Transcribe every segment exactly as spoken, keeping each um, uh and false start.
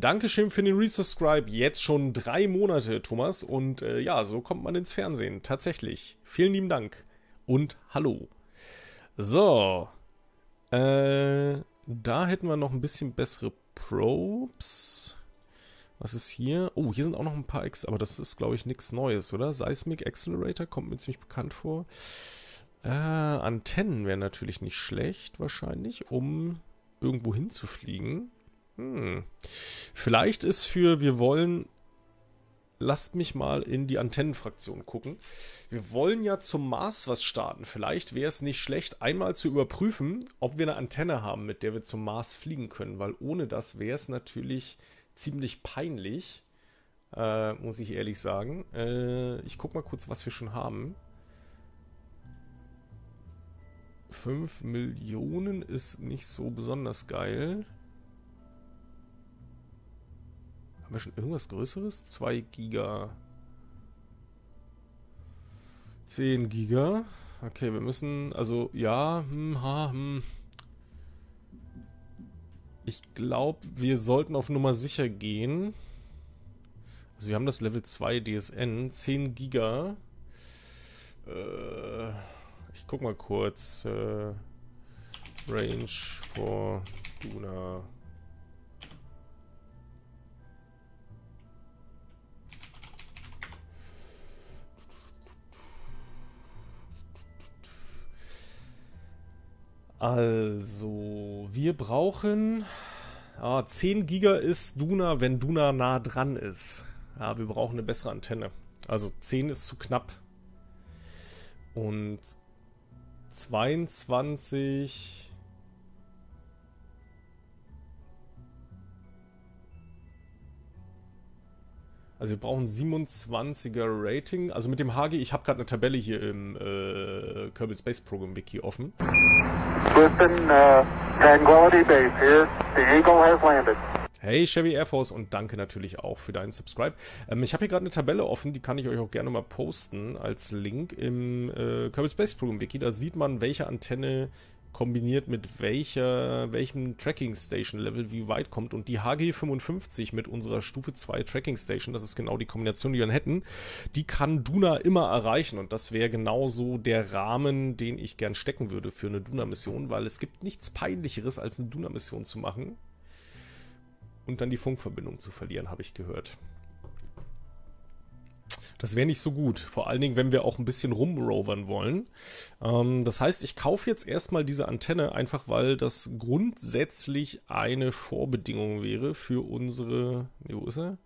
Dankeschön für den Resubscribe. Jetzt schon drei Monate, Thomas. Und äh, ja, so kommt man ins Fernsehen. Tatsächlich. Vielen lieben Dank. Und hallo. So. Äh, da hätten wir noch ein bisschen bessere Probes. Was ist hier? Oh, hier sind auch noch ein paar Ex... Aber das ist, glaube ich, nichts Neues, oder? Seismic Accelerator kommt mir ziemlich bekannt vor. Äh, Antennen wären natürlich nicht schlecht, wahrscheinlich, um irgendwo hinzufliegen. Hm. Vielleicht ist für, wir wollen, lasst mich mal in die Antennenfraktion gucken. Wir wollen ja zum Mars was starten. Vielleicht wäre es nicht schlecht, einmal zu überprüfen, ob wir eine Antenne haben, mit der wir zum Mars fliegen können. Weil ohne das wäre es natürlich ziemlich peinlich, äh, muss ich ehrlich sagen. Äh, ich gucke mal kurz, was wir schon haben. fünf Millionen ist nicht so besonders geil. Haben wir schon irgendwas Größeres? zwei Giga. zehn Giga. Okay, wir müssen, also, ja, hm, ha, hm. Ich glaube, wir sollten auf Nummer sicher gehen. Also, wir haben das Level zwei D S N. zehn Giga. Äh, ich guck mal kurz. Äh, Range for Duna. Also, wir brauchen... Ah, zehn Giga ist Duna, wenn Duna nah dran ist. Ja, wir brauchen eine bessere Antenne. Also zehn ist zu knapp. Und zweiundzwanzig... Also wir brauchen siebenundzwanziger Rating. Also mit dem H G, ich habe gerade eine Tabelle hier im äh, Kerbal Space Program Wiki offen. Houston, uh, Tranquility Base here. The Eagle has landed. Hey Chevy Air Force und danke natürlich auch für deinen Subscribe. Ähm, ich habe hier gerade eine Tabelle offen, die kann ich euch auch gerne mal posten als Link im äh, Kerbal Space Program Wiki. Da sieht man, welche Antenne kombiniert mit welcher, welchem Tracking Station Level wie weit kommt. Und die H G fünfundfünfzig mit unserer Stufe zwei Tracking Station, das ist genau die Kombination, die wir dann hätten, die kann Duna immer erreichen. Und das wäre genauso der Rahmen, den ich gern stecken würde für eine Duna-Mission, weil es gibt nichts Peinlicheres, als eine Duna-Mission zu machen und dann die Funkverbindung zu verlieren, habe ich gehört. Das wäre nicht so gut. Vor allen Dingen, wenn wir auch ein bisschen rumrovern wollen. Ähm, das heißt, ich kaufe jetzt erstmal diese Antenne, einfach weil das grundsätzlich eine Vorbedingung wäre für unsere... Ne, wo ist er?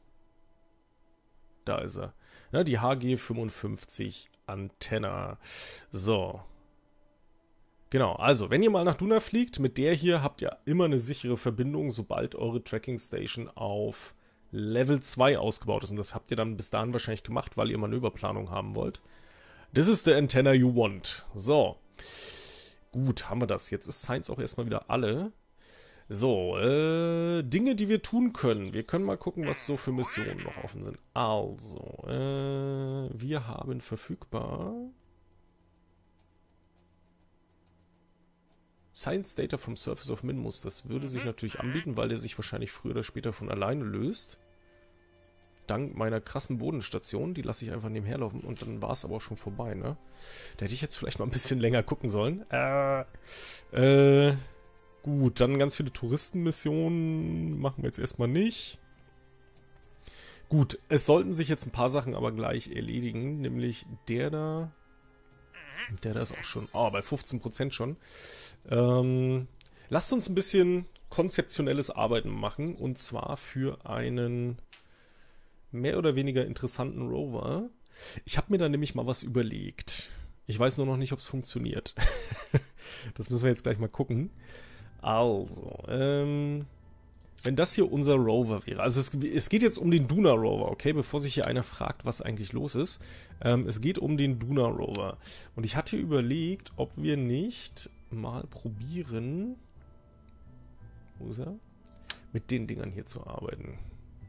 Da ist er. Ja, die H G fünfundfünfzig Antenne. So. Genau, also, wenn ihr mal nach Duna fliegt, mit der hier habt ihr immer eine sichere Verbindung, sobald eure Tracking Station auf Level zwei ausgebaut ist. Und das habt ihr dann bis dahin wahrscheinlich gemacht, weil ihr Manöverplanung haben wollt. This is the antenna you want. So. Gut, haben wir das. Jetzt ist Science auch erstmal wieder alle. So, äh, Dinge, die wir tun können. Wir können mal gucken, was so für Missionen noch offen sind. Also, äh, wir haben verfügbar Science Data vom Surface of Minmus. Das würde sich natürlich anbieten, weil der sich wahrscheinlich früher oder später von alleine löst. Dank meiner krassen Bodenstation. Die lasse ich einfach nebenher laufen und dann war es aber auch schon vorbei, ne? Da hätte ich jetzt vielleicht mal ein bisschen länger gucken sollen. Äh, äh, gut, dann ganz viele Touristenmissionen machen wir jetzt erstmal nicht. Gut, es sollten sich jetzt ein paar Sachen aber gleich erledigen, nämlich der da. Der da ist auch schon, oh, bei fünfzehn Prozent schon. Ähm, lasst uns ein bisschen konzeptionelles Arbeiten machen und zwar für einen mehr oder weniger interessanten Rover. Ich habe mir da nämlich mal was überlegt. Ich weiß nur noch nicht, ob es funktioniert. Das müssen wir jetzt gleich mal gucken. Also, ähm, wenn das hier unser Rover wäre, also es, es geht jetzt um den Duna Rover, okay, bevor sich hier einer fragt, was eigentlich los ist. Ähm, es geht um den Duna Rover. Und ich hatte überlegt, ob wir nicht mal probieren, wo ist er? Mit den Dingern hier zu arbeiten.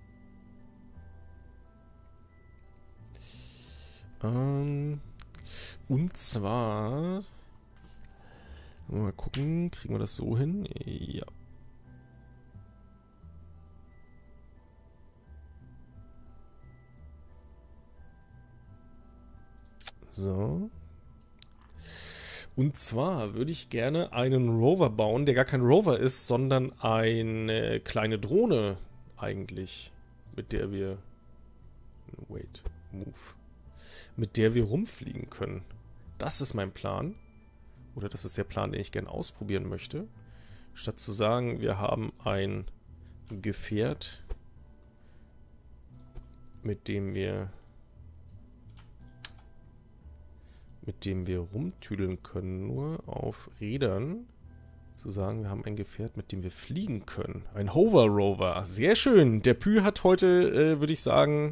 Ähm, und zwar, mal gucken, kriegen wir das so hin? Ja. So. Und zwar würde ich gerne einen Rover bauen, der gar kein Rover ist, sondern eine kleine Drohne eigentlich, mit der wir... Wait, move. Mit der wir rumfliegen können. Das ist mein Plan. Oder das ist der Plan, den ich gerne ausprobieren möchte. Statt zu sagen, wir haben ein Gefährt, mit dem wir mit dem wir rumtüdeln können, nur auf Rädern, zu sagen, wir haben ein Gefährt, mit dem wir fliegen können. Ein Hover Rover. Sehr schön. Der Pü hat heute, äh, würde ich sagen,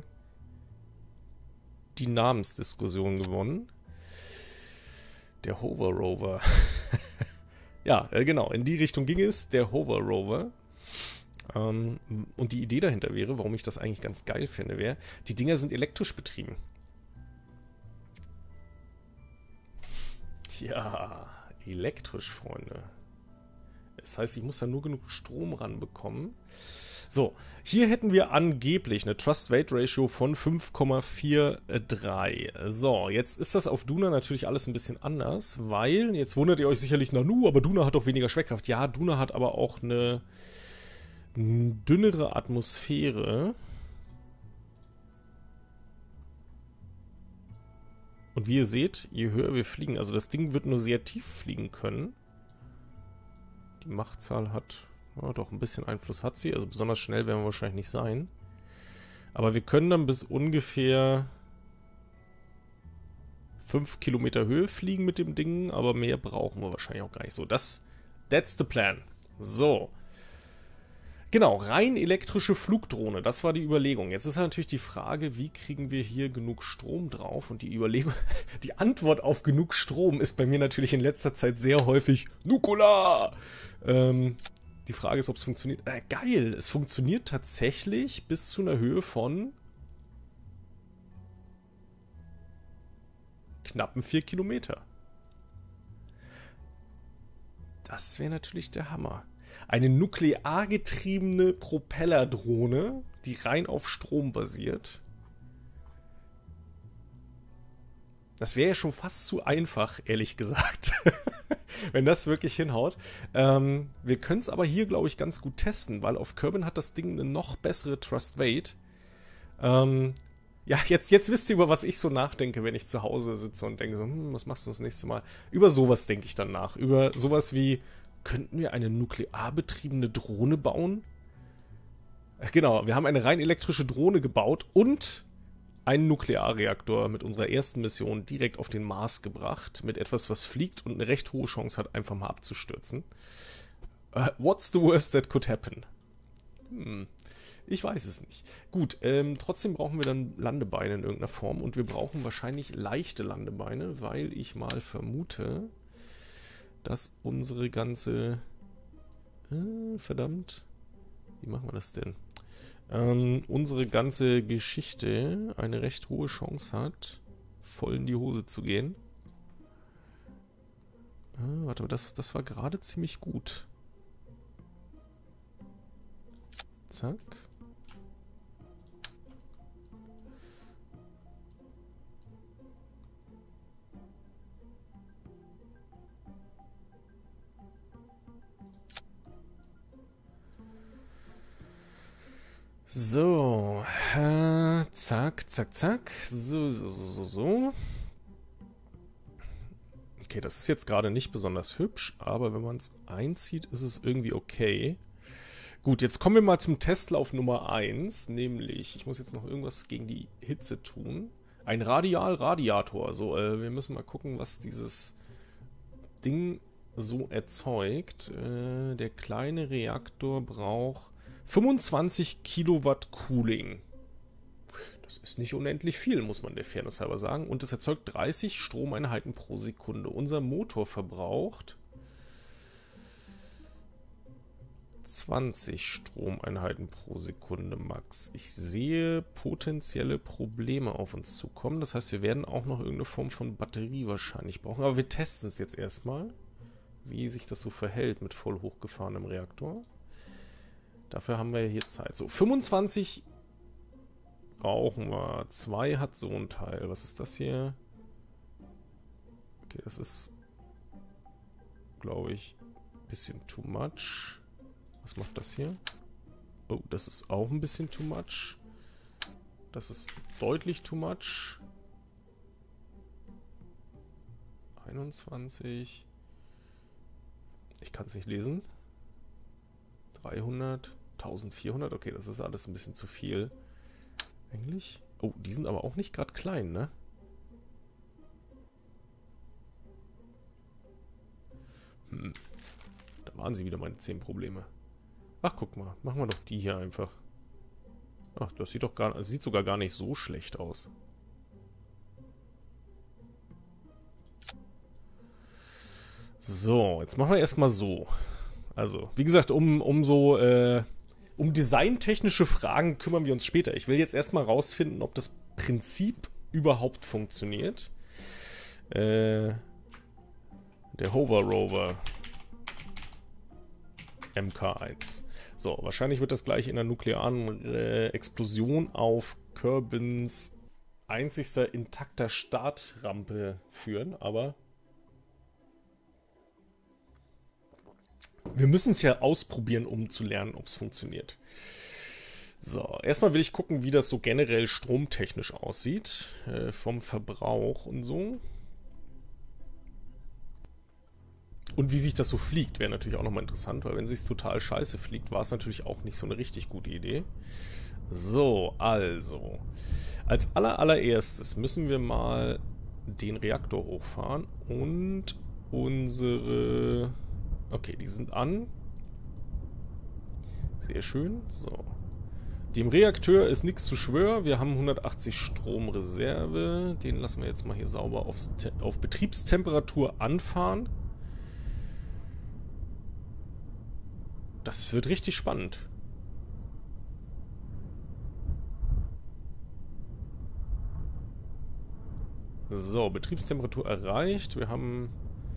die Namensdiskussion gewonnen. Der Hover Rover. Ja, äh, genau. In die Richtung ging es. Der Hover Rover. Ähm, und die Idee dahinter wäre, warum ich das eigentlich ganz geil finde, wäre, die Dinger sind elektrisch betrieben. Tja, elektrisch, Freunde. Das heißt, ich muss da nur genug Strom ranbekommen. So, hier hätten wir angeblich eine Trust-Weight-Ratio von fünf Komma dreiundvierzig. So, jetzt ist das auf Duna natürlich alles ein bisschen anders, weil, jetzt wundert ihr euch sicherlich, Nanu, aber Duna hat doch weniger Schwerkraft. Ja, Duna hat aber auch eine dünnere Atmosphäre. Und wie ihr seht, je höher wir fliegen, also das Ding wird nur sehr tief fliegen können. Die Machtzahl hat, ja, doch ein bisschen Einfluss hat sie, also besonders schnell werden wir wahrscheinlich nicht sein. Aber wir können dann bis ungefähr fünf Kilometer Höhe fliegen mit dem Ding, aber mehr brauchen wir wahrscheinlich auch gar nicht so. Das, that's the plan. So. Genau, rein elektrische Flugdrohne, das war die Überlegung. Jetzt ist natürlich die Frage, wie kriegen wir hier genug Strom drauf? Und die Überlegung, die Antwort auf genug Strom ist bei mir natürlich in letzter Zeit sehr häufig Nukola! Ähm, die Frage ist, ob es funktioniert. Äh, geil, es funktioniert tatsächlich bis zu einer Höhe von knappen vier Kilometer. Das wäre natürlich der Hammer. Eine nukleargetriebene Propellerdrohne, die rein auf Strom basiert. Das wäre ja schon fast zu einfach, ehrlich gesagt. Wenn das wirklich hinhaut. Ähm, wir können es aber hier, glaube ich, ganz gut testen, weil auf Kerbin hat das Ding eine noch bessere Trust-Weight. Ähm, ja, jetzt, jetzt wisst ihr, über was ich so nachdenke, wenn ich zu Hause sitze und denke so, hm, was machst du das nächste Mal? Über sowas denke ich dann nach. Über sowas wie, könnten wir eine nuklearbetriebene Drohne bauen? Genau, wir haben eine rein elektrische Drohne gebaut und einen Nuklearreaktor mit unserer ersten Mission direkt auf den Mars gebracht. Mit etwas, was fliegt und eine recht hohe Chance hat, einfach mal abzustürzen. Uh, what's the worst that could happen? Hm, ich weiß es nicht. Gut, ähm, trotzdem brauchen wir dann Landebeine in irgendeiner Form. Und wir brauchen wahrscheinlich leichte Landebeine, weil ich mal vermute, dass unsere ganze... Äh, verdammt. Wie machen wir das denn? Ähm, unsere ganze Geschichte eine recht hohe Chance hat, voll in die Hose zu gehen. Äh, warte, das, das war gerade ziemlich gut. Zack. So, äh, zack, zack, zack, so, so, so, so, so. Okay, das ist jetzt gerade nicht besonders hübsch, aber wenn man es einzieht, ist es irgendwie okay. Gut, jetzt kommen wir mal zum Testlauf Nummer eins, nämlich, ich muss jetzt noch irgendwas gegen die Hitze tun. Ein Radialradiator, so, äh, wir müssen mal gucken, was dieses Ding so erzeugt. Äh, der kleine Reaktor braucht fünfundzwanzig Kilowatt Cooling. Das ist nicht unendlich viel, muss man der Fairness halber sagen. Und es erzeugt dreißig Stromeinheiten pro Sekunde. Unser Motor verbraucht zwanzig Stromeinheiten pro Sekunde max. Ich sehe potenzielle Probleme auf uns zukommen. Das heißt, wir werden auch noch irgendeine Form von Batterie wahrscheinlich brauchen. Aber wir testen es jetzt erstmal, wie sich das so verhält mit voll hochgefahrenem Reaktor. Dafür haben wir hier Zeit. So, fünfundzwanzig brauchen wir. zwei hat so ein Teil. Was ist das hier? Okay, das ist, glaube ich, ein bisschen too much. Was macht das hier? Oh, das ist auch ein bisschen too much. Das ist deutlich too much. einundzwanzig. Ich kann es nicht lesen. dreihundert. eintausendvierhundert. Okay, das ist alles ein bisschen zu viel. Eigentlich? Oh, die sind aber auch nicht gerade klein, ne? Hm. Da waren sie wieder meine zehn Probleme. Ach, guck mal. Machen wir doch die hier einfach. Ach, das sieht doch gar, das sieht sogar gar nicht so schlecht aus. So, jetzt machen wir erstmal so. Also, wie gesagt, um, um so, äh, um designtechnische Fragen kümmern wir uns später. Ich will jetzt erstmal rausfinden, ob das Prinzip überhaupt funktioniert. Äh, der Hover Rover M K eins. So, wahrscheinlich wird das gleich in einer nuklearen äh, Explosion auf Kerbins einzigster intakter Startrampe führen, aber wir müssen es ja ausprobieren, um zu lernen, ob es funktioniert. So, erstmal will ich gucken, wie das so generell stromtechnisch aussieht, äh, vom Verbrauch und so. Und wie sich das so fliegt, wäre natürlich auch nochmal interessant, weil wenn es sich total scheiße fliegt, war es natürlich auch nicht so eine richtig gute Idee. So, also. Als aller, allererstes müssen wir mal den Reaktor hochfahren und unsere... Okay, die sind an. Sehr schön. So. Dem Reaktor ist nichts zu schwören. Wir haben hundertachtzig Stromreserve. Den lassen wir jetzt mal hier sauber aufs Te- auf Betriebstemperatur anfahren. Das wird richtig spannend. So, Betriebstemperatur erreicht. Wir haben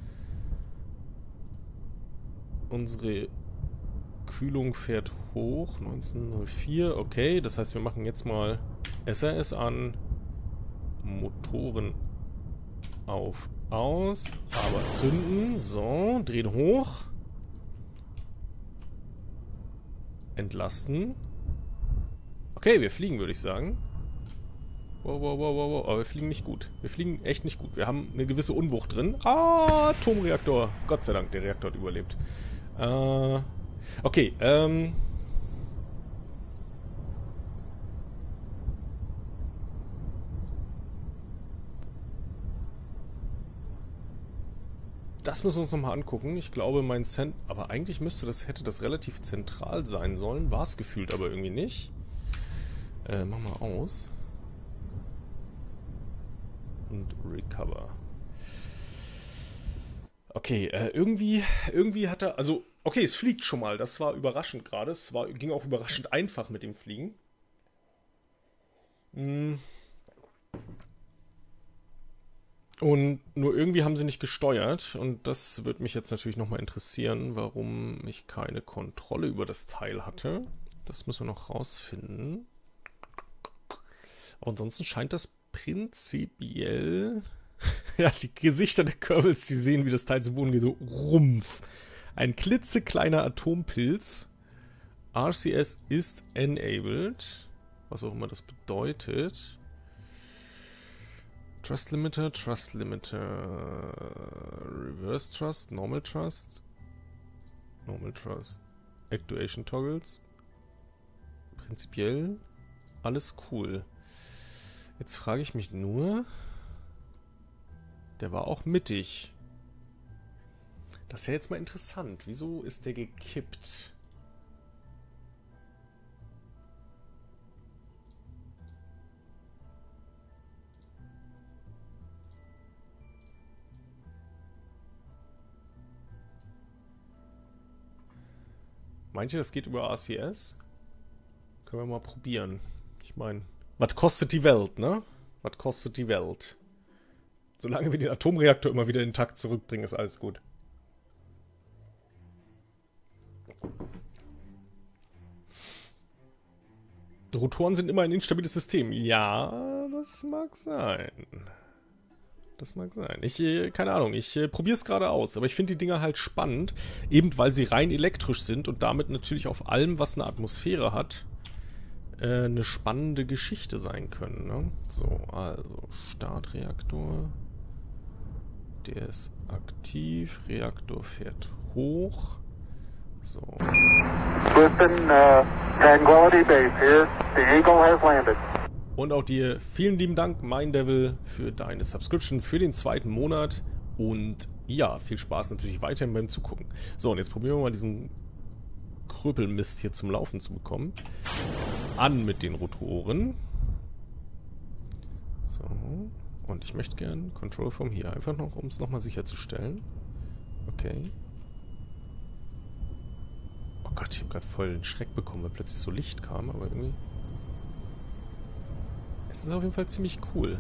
unsere Kühlung fährt hoch. neunzehn Uhr vier. Okay, das heißt, wir machen jetzt mal S R S an. Motoren auf, aus. Aber zünden. So, drehen hoch. Entlasten. Okay, wir fliegen, würde ich sagen. Wow, wow, wow, wow, wow. Aber wir fliegen nicht gut. Wir fliegen echt nicht gut. Wir haben eine gewisse Unwucht drin. Ah, Atomreaktor. Gott sei Dank, der Reaktor hat überlebt. Äh, okay, ähm... Das müssen wir uns nochmal angucken. Ich glaube, mein Cent... Aber eigentlich müsste das, hätte das relativ zentral sein sollen. War es gefühlt aber irgendwie nicht. Äh, mach mal aus. Und Recover. Okay, äh, irgendwie, irgendwie hat er... Also, okay, es fliegt schon mal. Das war überraschend gerade. Es war, ging auch überraschend einfach mit dem Fliegen. Hm. Und nur irgendwie haben sie nicht gesteuert. Und das würde mich jetzt natürlich nochmal interessieren, warum ich keine Kontrolle über das Teil hatte. Das müssen wir noch rausfinden. Aber ansonsten scheint das prinzipiell... Ja, die Gesichter der Kerbals, die sehen, wie das Teil zu Boden geht. So rumpf. Ein klitzekleiner Atompilz. R C S ist enabled. Was auch immer das bedeutet. Trust Limiter, Trust Limiter, Reverse Trust, Normal Trust, Normal Trust, Actuation Toggles. Prinzipiell alles cool. Jetzt frage ich mich nur, der war auch mittig. Das ist ja jetzt mal interessant. Wieso ist der gekippt? Meint ihr, das geht über R C S? Können wir mal probieren. Ich meine, was kostet die Welt, ne? Was kostet die Welt? Solange wir den Atomreaktor immer wieder intakt zurückbringen, ist alles gut. Rotoren sind immer ein instabiles System. Ja, das mag sein. Das mag sein. Ich, äh, keine Ahnung, ich äh, probiere es gerade aus, aber ich finde die Dinger halt spannend, eben weil sie rein elektrisch sind und damit natürlich auf allem, was eine Atmosphäre hat, äh, eine spannende Geschichte sein können. Ne? So, also Startreaktor. Der ist aktiv. Reaktor fährt hoch. So. Houston, uh, Tranquility Base here. The Eagle has landed. Und auch dir vielen lieben Dank, Mindevil, für deine Subscription für den zweiten Monat. Und ja, viel Spaß natürlich weiterhin beim Zugucken. So, und jetzt probieren wir mal diesen Kröpelmist hier zum Laufen zu bekommen. An mit den Rotoren. So. Und ich möchte gern Control from here. Einfach noch, um es nochmal sicherzustellen. Okay. Oh Gott, ich habe gerade voll den Schreck bekommen, weil plötzlich so Licht kam, aber irgendwie... Es ist auf jeden Fall ziemlich cool.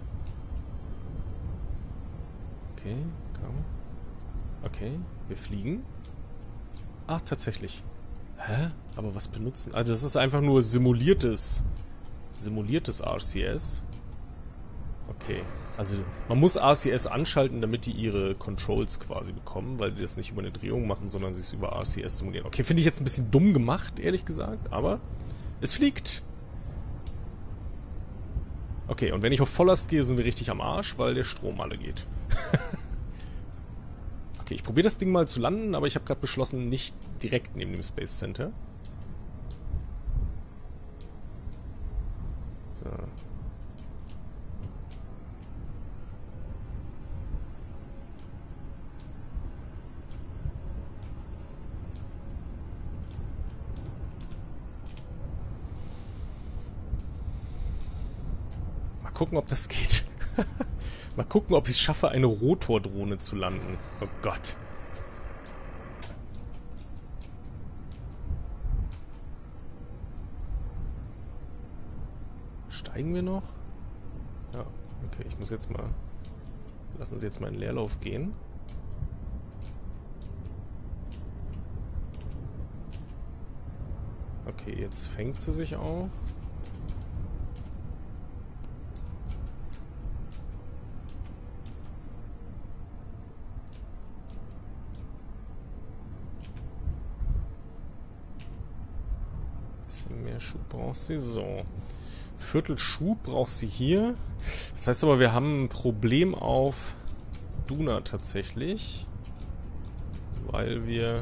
Okay, komm. Okay, wir fliegen. Ach, tatsächlich. Hä? Aber was benutzen? Also das ist einfach nur simuliertes... Simuliertes R C S. Okay. Also man muss R C S anschalten, damit die ihre Controls quasi bekommen, weil die das nicht über eine Drehung machen, sondern sich über R C S simulieren. Okay, finde ich jetzt ein bisschen dumm gemacht, ehrlich gesagt, aber es fliegt. Okay, und wenn ich auf Volllast gehe, sind wir richtig am Arsch, weil der Strom alle geht. Okay, ich probiere das Ding mal zu landen, aber ich habe gerade beschlossen, nicht direkt neben dem Space Center. So. Mal gucken, ob das geht. Mal gucken, ob ich es schaffe, eine Rotordrohne zu landen. Oh Gott. Steigen wir noch? Ja, okay, ich muss jetzt mal... Lassen Sie jetzt mal in Leerlauf gehen. Okay, jetzt fängt sie sich auch. Mehr Schub braucht sie. So. Viertel Schub braucht sie hier. Das heißt aber, wir haben ein Problem auf Duna tatsächlich. Weil wir...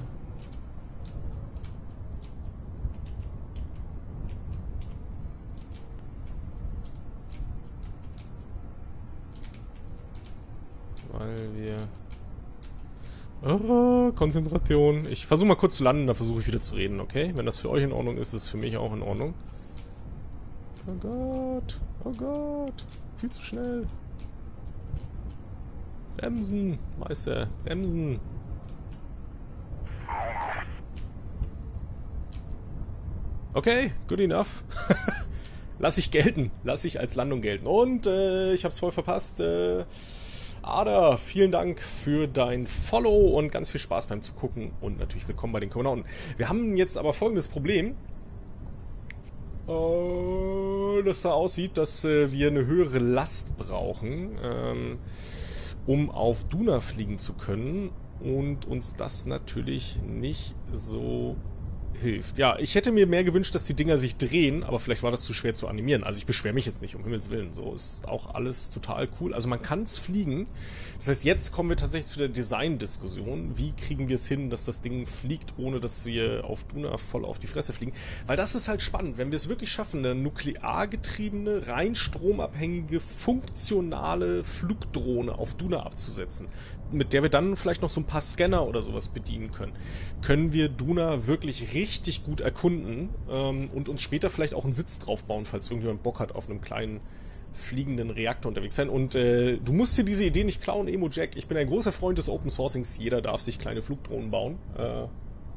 Weil wir... Ah, Konzentration. Ich versuche mal kurz zu landen, dann versuche ich wieder zu reden, okay? Wenn das für euch in Ordnung ist, ist es für mich auch in Ordnung. Oh Gott. Oh Gott. Viel zu schnell. Bremsen. Meister. Bremsen. Okay, good enough. Lass ich gelten. Lass ich als Landung gelten. Und äh, ich hab's voll verpasst. Äh... Ada, vielen Dank für dein Follow und ganz viel Spaß beim Zugucken und natürlich willkommen bei den Konauten. Wir haben jetzt aber folgendes Problem, äh, das da aussieht, dass äh, wir eine höhere Last brauchen, ähm, um auf Duna fliegen zu können und uns das natürlich nicht so hilft. Ja, ich hätte mir mehr gewünscht, dass die Dinger sich drehen, aber vielleicht war das zu schwer zu animieren. Also ich beschwere mich jetzt nicht, um Himmels Willen. So ist auch alles total cool. Also man kann es fliegen. Das heißt, jetzt kommen wir tatsächlich zu der Design-Diskussion. Wie kriegen wir es hin, dass das Ding fliegt, ohne dass wir auf Duna voll auf die Fresse fliegen? Weil das ist halt spannend. Wenn wir es wirklich schaffen, eine nukleargetriebene, rein stromabhängige, funktionale Flugdrohne auf Duna abzusetzen, mit der wir dann vielleicht noch so ein paar Scanner oder sowas bedienen können, können wir Duna wirklich richtig gut erkunden ähm, und uns später vielleicht auch einen Sitz drauf bauen, falls irgendjemand Bock hat, auf einem kleinen fliegenden Reaktor unterwegs sein. Und äh, du musst dir diese Idee nicht klauen, Emo Jack. Ich bin ein großer Freund des Open Sourcings. Jeder darf sich kleine Flugdrohnen bauen. Äh,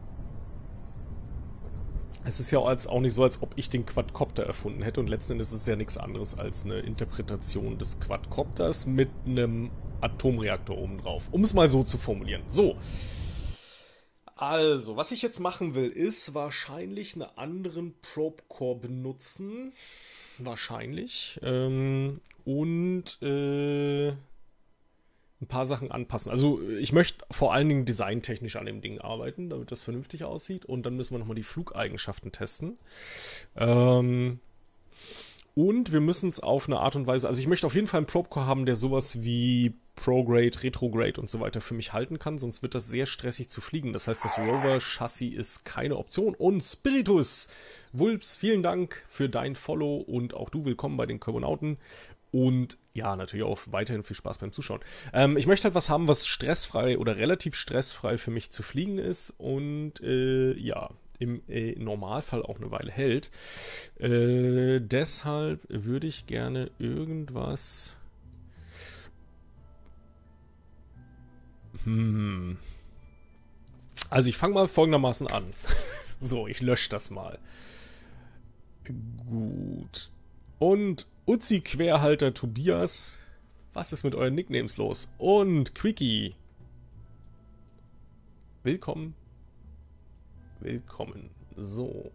es ist ja als, auch nicht so, als ob ich den Quadcopter erfunden hätte. Und letzten Endes ist es ja nichts anderes als eine Interpretation des Quadcopters mit einem Atomreaktor oben drauf. Um es mal so zu formulieren. So. Also, was ich jetzt machen will, ist wahrscheinlich einen anderen Probe Core benutzen. Wahrscheinlich. Ähm, und äh, ein paar Sachen anpassen. Also ich möchte vor allen Dingen designtechnisch an dem Ding arbeiten, damit das vernünftig aussieht. Und dann müssen wir nochmal die Flugeigenschaften testen. Ähm, und wir müssen es auf eine Art und Weise, also ich möchte auf jeden Fall einen Probecore haben, der sowas wie Prograde, Retrograde und so weiter für mich halten kann, sonst wird das sehr stressig zu fliegen. Das heißt, das Rover-Chassis ist keine Option. Und Spiritus, Wulps, vielen Dank für dein Follow und auch du willkommen bei den Körbonauten. Und ja, natürlich auch weiterhin viel Spaß beim Zuschauen. Ähm, ich möchte halt was haben, was stressfrei oder relativ stressfrei für mich zu fliegen ist und äh, ja, im äh, Normalfall auch eine Weile hält. Äh, deshalb würde ich gerne irgendwas... Hm. Also ich fange mal folgendermaßen an. So, ich lösche das mal. Gut. Und Uzi-Querhalter Tobias, was ist mit euren Nicknames los? Und Quickie. Willkommen. Willkommen. So.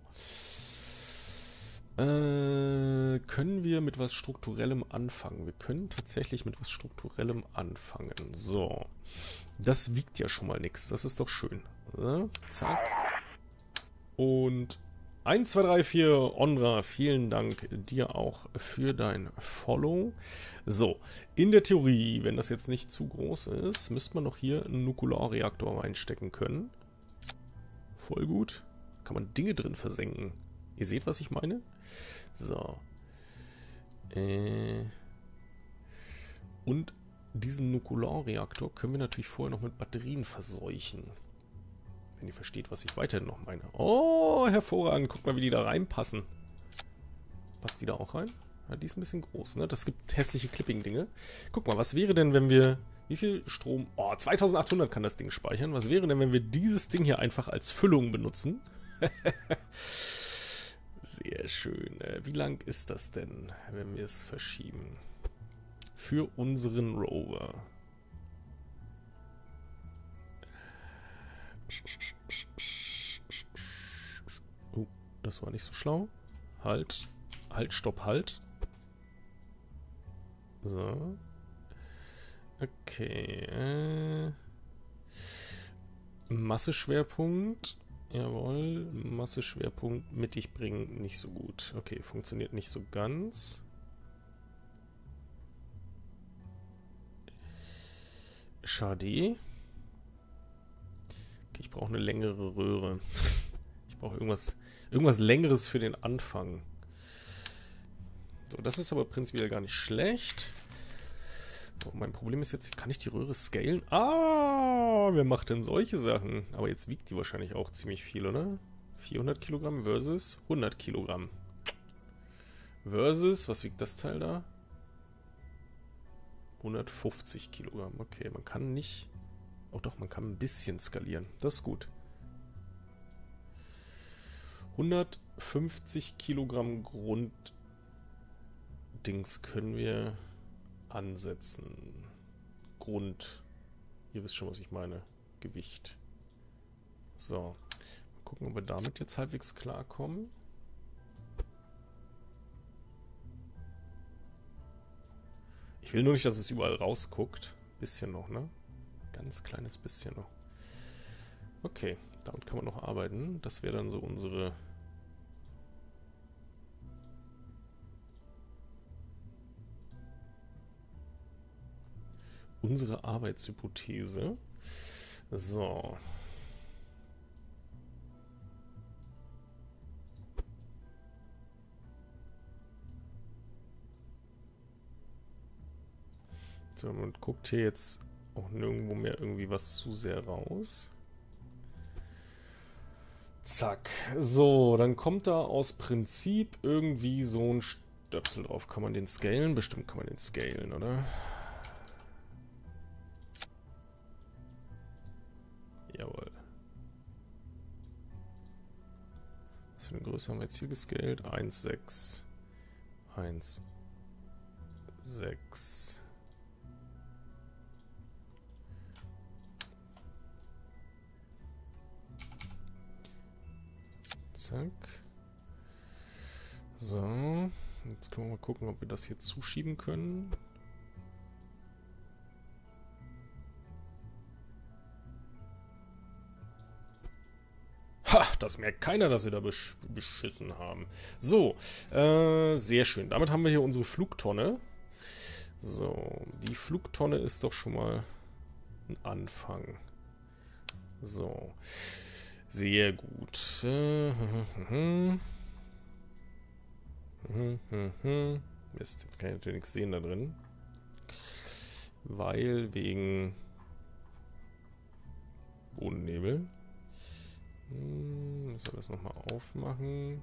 Äh, können wir mit was Strukturellem anfangen? Wir können tatsächlich mit was Strukturellem anfangen. So. Das wiegt ja schon mal nichts. Das ist doch schön. So, zack. Und eins, zwei, drei, vier, Ondra, vielen Dank dir auch für dein Follow. So, in der Theorie, wenn das jetzt nicht zu groß ist, müsste man noch hier einen Nukularreaktor reinstecken können. Voll gut. Kann man Dinge drin versenken. Ihr seht, was ich meine? So. Äh. Und diesen Nukularreaktor können wir natürlich vorher noch mit Batterien verseuchen. Wenn ihr versteht, was ich weiterhin noch meine. Oh, hervorragend. Guck mal, wie die da reinpassen. Passt die da auch rein? Ja, die ist ein bisschen groß, ne? Das gibt hässliche Clipping-Dinge. Guck mal, was wäre denn, wenn wir... Wie viel Strom... Oh, zweitausendachthundert kann das Ding speichern. Was wäre denn, wenn wir dieses Ding hier einfach als Füllung benutzen? Sehr schön. Wie lang ist das denn, wenn wir es verschieben? Für unseren Rover. Oh, das war nicht so schlau. Halt. Halt, stopp, halt. So. Okay. Äh. Masseschwerpunkt. Jawohl. Masseschwerpunkt mittig bringen. Nicht so gut. Okay, funktioniert nicht so ganz. Schade. Okay, ich brauche eine längere Röhre. Ich brauche irgendwas, irgendwas Längeres für den Anfang. So, das ist aber prinzipiell gar nicht schlecht. So, mein Problem ist jetzt, kann ich die Röhre scalen? Ah, wer macht denn solche Sachen? Aber jetzt wiegt die wahrscheinlich auch ziemlich viel, oder? vierhundert Kilogramm versus hundert Kilogramm. Versus, was wiegt das Teil da? hundertfünfzig Kilogramm. Okay, man kann nicht... Oh doch, man kann ein bisschen skalieren. Das ist gut. hundertfünfzig Kilogramm Grunddings können wir ansetzen. Grund. Ihr wisst schon, was ich meine. Gewicht. So. Mal gucken, ob wir damit jetzt halbwegs klarkommen. Ich will nur nicht, dass es überall rausguckt. Bisschen noch, ne? Ganz kleines bisschen noch. Okay, damit kann man noch arbeiten. Das wäre dann so unsere... Unsere Arbeitshypothese. So. So, man guckt hier jetzt auch nirgendwo mehr irgendwie was zu sehr raus. Zack. So, dann kommt da aus Prinzip irgendwie so ein Stöpsel drauf. Kann man den scalen? Bestimmt kann man den scalen, oder? Jawohl. Was für eine Größe haben wir jetzt hier gescaled? eins Komma sechs. eins Komma sechs. Zack. So. Jetzt können wir mal gucken, ob wir das hier zuschieben können. Ha, das merkt keiner, dass wir da besch beschissen haben. So, äh, sehr schön. Damit haben wir hier unsere Flugtonne. So, die Flugtonne ist doch schon mal ein Anfang. So, sehr gut. Äh, Mist, jetzt kann ich natürlich nichts sehen da drin. Weil wegen Bodennebel. Hm, müssen wir das nochmal aufmachen.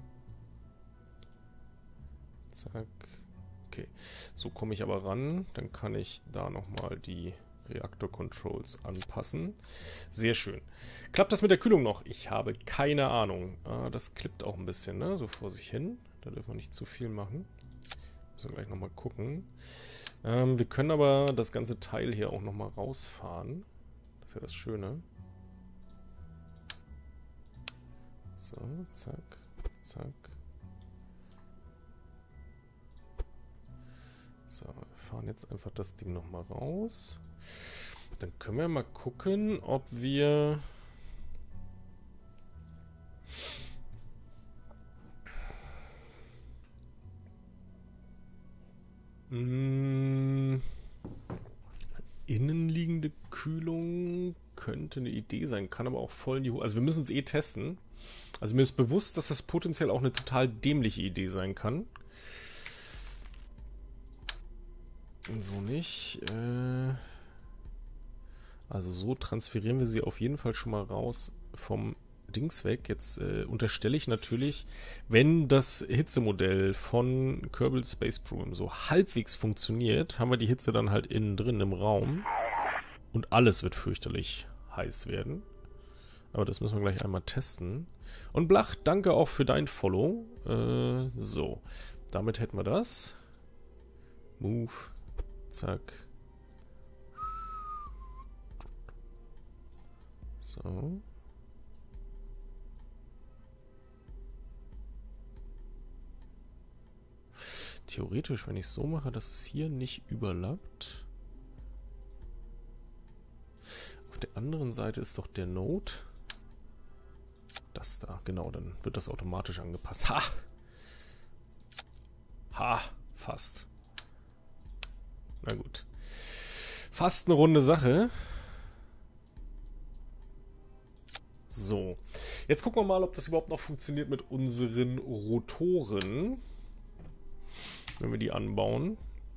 Zack. Okay, so komme ich aber ran. Dann kann ich da nochmal die Reaktor-Controls anpassen. Sehr schön. Klappt das mit der Kühlung noch? Ich habe keine Ahnung. Ah, das klippt auch ein bisschen, ne? So vor sich hin. Da dürfen wir nicht zu viel machen. Müssen wir gleich nochmal gucken. Ähm, wir können aber das ganze Teil hier auch nochmal rausfahren. Das ist ja das Schöne. So, zack, zack. So, wir fahren jetzt einfach das Ding nochmal raus. Dann können wir mal gucken, ob wir... Mh, innenliegende Kühlung könnte eine Idee sein, kann aber auch voll in die Ho- Also wir müssen es eh testen. Also mir ist bewusst, dass das potenziell auch eine total dämliche Idee sein kann. So nicht. Äh also so transferieren wir sie auf jeden Fall schon mal raus vom Dings weg. Jetzt äh, unterstelle ich natürlich, wenn das Hitzemodell von Kerbal Space Program so halbwegs funktioniert, haben wir die Hitze dann halt innen drin im Raum und alles wird fürchterlich heiß werden. Aber das müssen wir gleich einmal testen. Und Blach, danke auch für dein Follow. Äh, so, damit hätten wir das. Move, zack. So. Theoretisch, wenn ich es so mache, dass es hier nicht überlappt. Auf der anderen Seite ist doch der Node. Das da, genau, dann wird das automatisch angepasst. Ha! Ha! Fast. Na gut. Fast eine runde Sache. So. Jetzt gucken wir mal, ob das überhaupt noch funktioniert mit unseren Rotoren. Wenn wir die anbauen.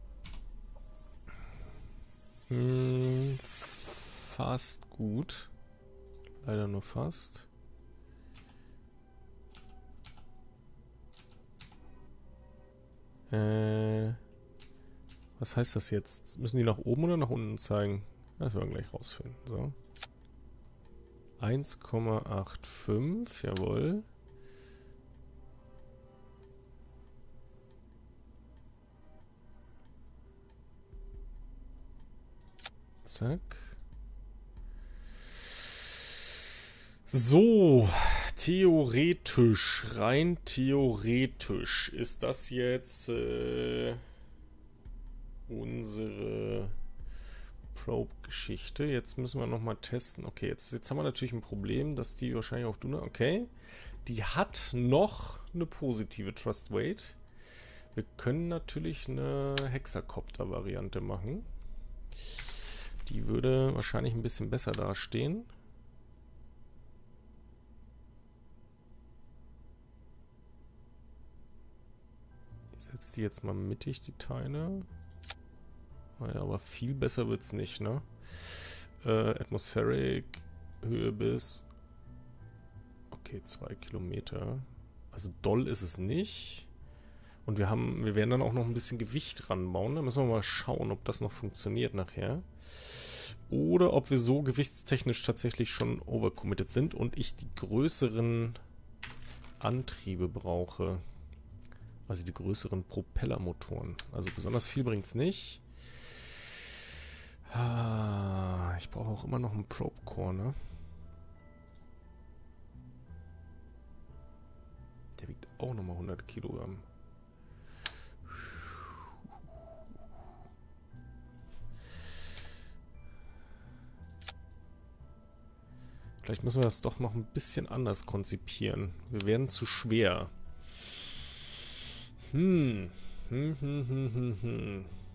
Hm, fast gut. Leider nur fast. Äh, was heißt das jetzt? Müssen die nach oben oder nach unten zeigen? Das werden wir gleich rausfinden. So. eins Komma fünfundachtzig, jawohl. Zack. So, theoretisch, rein theoretisch ist das jetzt äh, unsere Probe-Geschichte. Jetzt müssen wir nochmal testen. Okay, jetzt, jetzt haben wir natürlich ein Problem, dass die wahrscheinlich auf Duna... Okay, die hat noch eine positive Thrust Weight. Wir können natürlich eine Hexakopter-Variante machen. Die würde wahrscheinlich ein bisschen besser dastehen. Ich setze die jetzt mal mittig, die Teile. Naja, aber viel besser wird es nicht, ne? Äh, Atmospheric, Höhe bis... Okay, zwei Kilometer. Also doll ist es nicht. Und wir haben, wir werden dann auch noch ein bisschen Gewicht ranbauen. Da müssen wir mal schauen, ob das noch funktioniert nachher. Oder ob wir so gewichtstechnisch tatsächlich schon overcommitted sind und ich die größeren Antriebe brauche. Also die größeren Propellermotoren. Also besonders viel bringt es nicht. Ah, ich brauche auch immer noch einen Probe Core, ne? Der wiegt auch nochmal hundert Kilogramm. Vielleicht müssen wir das doch noch ein bisschen anders konzipieren. Wir werden zu schwer. Hm. Hm, hm, hm, hm, hm.